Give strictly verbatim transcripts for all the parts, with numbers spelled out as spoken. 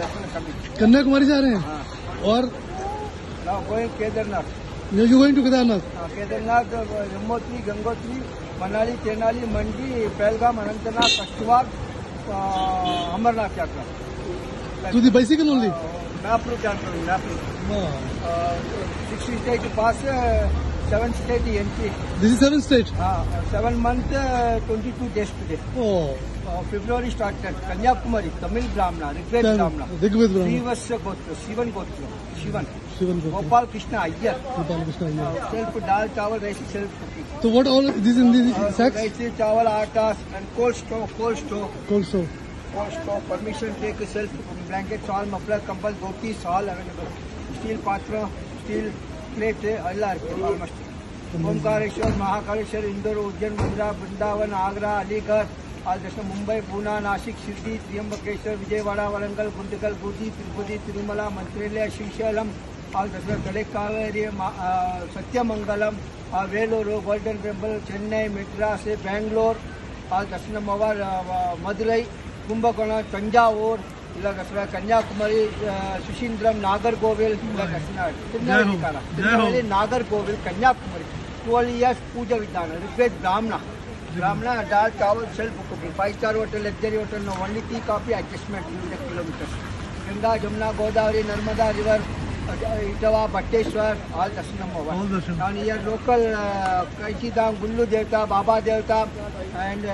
कन्याकुमारी जा रहे हैं। हाँ। और Now going Kedarnath. You going to Kedarnath. Uh, Kedarnath, uh, Yamnotri, Gangotri, Manali, Tenali, Mandi, Pelgam, Anantanaग, Kashtwar, uh, Amarnath Yatra. To the bicycle only. Mapru Yatra, Mapru. Six state pass, seven state entry. This is seven state. Uh, seven month, uh, twenty-two days today. Oh Uh, February started. Kanyakumari, Tamil Brahmana, Rigved Brahmana. Rigved Brahmana. Srivasya Gotra, Shivan Gotra, Shivan. Shivan Gopal Gopal Krishna Iyer. Krishna. Self dal, chawal, rice, self cooking. तो what all this in this Uh, sacks rice, chawal, atta, and cold stove, cold stove, cold stove. cold stove. Permission take self cooking. Blanket, shawl, muffler, compal, dhoti, shawl available. Steel patra, steel plate, all are almost. Omkareshwar, Mahakaleshwar, Indore, Ujjain, Mundra, Vrindavan, Agra, Aligarh. All just Mumbai, Pune, Nashik, Shirdi, Triambakeshwar, Vijayawada, Warangal, Guntakal, Gudi, Tirupati, Tirumala, Mantralaya, Srisailam. All just Talekaveri, Satyamangalam, Veluru, Golden Temple, Chennai, Madras, Bangalore. All just Madurai, Kumbakonam, Tanjavur. ఇలా దసరా కన్యాకుమారి సుశీంద్రం నాగర్కోవిల్ ఇలా darshana Tirunelveli Nagercoil Kanyakumari twelve years puja vidhanam Rigved Brahmana Brahmana dal chawal self cooking five star hotel luxury hotel no only tea coffee adjustment kilometres Ganga Jamuna Godavari Narmada river Etawah Bateshwar all darshanam and year local Kainchi Dham గుళ్ళు devata baba devata and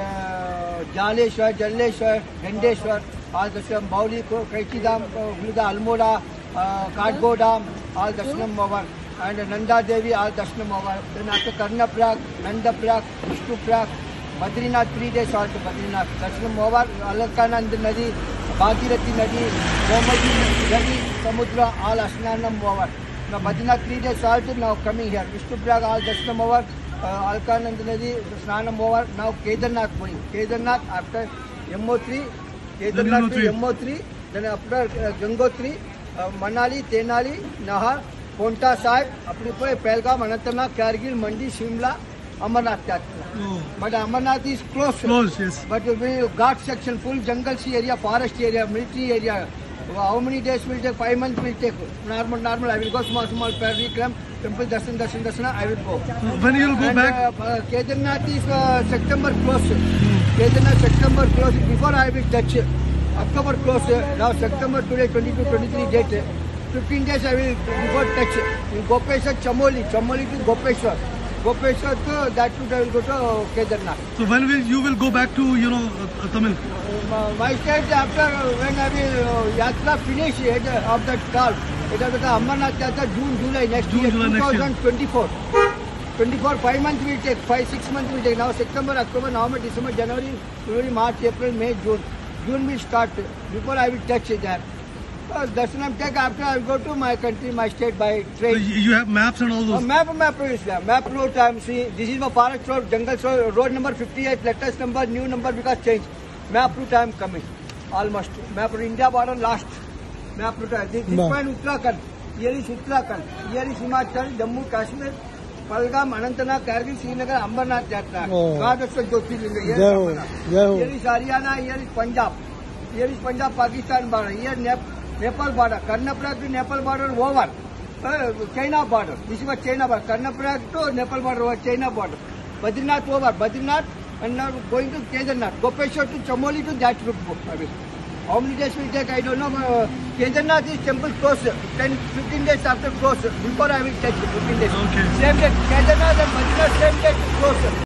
Jaleshwar Jalleshwar Gandeshwar all Darshanam, Bauli, Kaitidam, Guluda, Almora, uh, Katgodam, all Darshanam over, and Nanda Devi, all Darshanam over. Then after Karnaprag, Nandaprag, Vishnuprag, Badrinath, three days all to Badrinath. Darshanam over, Alakanand Nadi, Bhagirathi Nadi, Gomati Nadi, Samudra, all Asnanam over. Now Badrinath, three days all to now coming here. Vishnuprag, all Darshanam over, uh, Alakanand Nadi, Snanam over. Now Kedarnath going. Kedarnath after Yamnotri. Kedarnath to Yamnotri, then after uh, Gangotri, uh, Manali, Tenali, Nahar, Ponta Sahib, apne pore Pelgam, Anantanaag, Kargil, Mandi, Shimla, Amarnath Yatra. Oh. But Amarnath is close. Close, yes. But we Ghat section, full jungle area, forest area, military area. How many days will take? Five months will take. Normal, normal. I will go small, small per week. Temple darshan, darshan, darshan. I will go. When you will go and, back? Uh, uh, Kedarnath is uh, September close. Kedarnath September close. Before I will touch October close. Now September today twenty-two, twenty-three date. fifteen days I will before touch. In Gopeshwar, Chamoli, Chamoli to Gopeshwar. Gopeshwar to that too I will go to Kedarnath. So when will you will go back to you know uh, Tamil? Uh, my state after when I will uh, Yatra finish uh, of that call. It is the Amarnath Yatra June, July next June, year, July next year. twenty twenty-four. twenty-four, five months will take, five, six months will take. Now September, October, November, December, January, February, March, April, May, June. June will start. Before I will touch it there. Uh, Darshanam take after I will go to my country, my state by train. So you have maps and all those. Uh, map, map is there. Map road I am seeing. This is my forest road, jungle road, road number fifty-eight, latest number, new number because change. Map route I am coming. Almost. Map route, India border last. Map route. This, this point Uttarakhand. Here is Uttarakhand. Here is Himachal, Jammu, Kashmir, Palgam, Anantanaag, Kargil, Srinagar, Amarnath Yatra. God of Jyotirlinga. Here is Amarnath. Here is Haryana, here is Punjab. Here is Punjab, Pakistan border. Here Nep Nepal border. Karnaprag to Nepal border over. Uh, China border. This is what China border. Karnaprag to Nepal border over China border. Badrinath over. Badrinath and now going to Kedarnath. Gopeshwar to Chamoli to that route. I mean. How many days will take? I don't know. Uh, Kedarnath is temple close. ten, fifteen days after close. Before I will take fifteen days. Okay. Same day. Kedarnath